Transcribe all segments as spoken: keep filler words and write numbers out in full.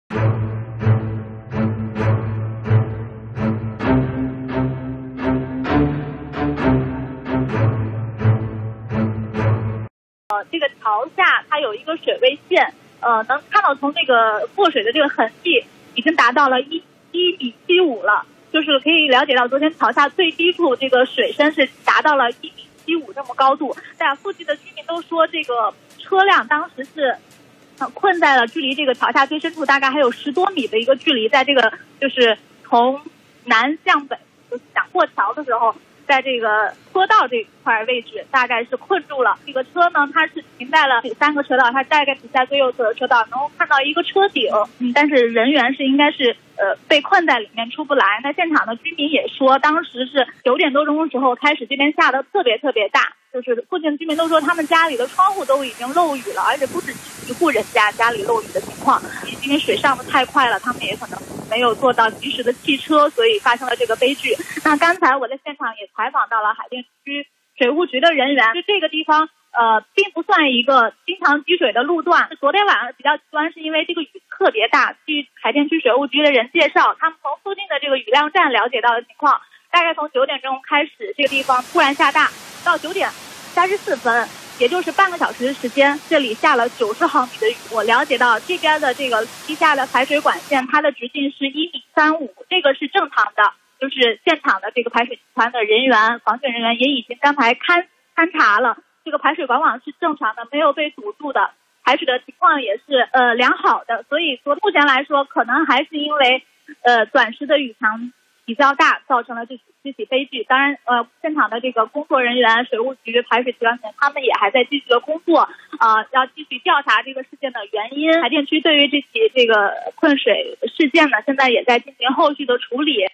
呃，这个桥下它有一个水位线，呃，能看到从这个过水的这个痕迹已经达到了一一米七五了，就是可以了解到昨天桥下最低处这个水深是达到了一米七五这么高度。在附近的居民都说，这个车辆当时是呃困在了距离这个桥下最深处大概还有十多米的一个距离，在这个就是从南向北就是想过桥的时候。在这个坡道这块位置，大概是困住了。这个车呢，它是停在了三个车道，它大概停在最右侧的车道，能够看到一个车顶。嗯，但是人员是应该是呃被困在里面出不来。那现场的居民也说，当时是九点多钟的时候开始，这边下的特别特别大，就是附近的居民都说他们家里的窗户都已经漏雨了，而且不止一户人家家里漏雨的情况。因为水上的太快了，他们也可能没有做到及时的汽车，所以发生了这个悲剧。那刚才我在现场也采访到了海淀区水务局的人员，就这个地方呃并不算一个经常积水的路段。昨天晚上比较极端，是因为这个雨特别大。据海淀区水务局的人介绍，他们从附近的这个雨量站了解到的情况，大概从九点钟开始，这个地方突然下大，到九点三十四分。也就是半个小时的时间，这里下了九十毫米的雨。我了解到这边的这个地下的排水管线，它的直径是一米三五，这个是正常的。就是现场的这个排水集团的人员、防汛人员也已经刚才勘勘察了，这个排水管网是正常的，没有被堵住的，排水的情况也是呃良好的。所以说目前来说，可能还是因为呃短时的雨强比较大，造成了这起这起悲剧。当然，呃，现场的这个工作人员、水务局、排水集团他们也还在继续的工作，呃，要继续调查这个事件的原因。海淀区对于这起这个困水事件呢，现在也在进行后续的处理。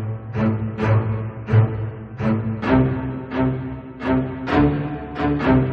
我。Thank you.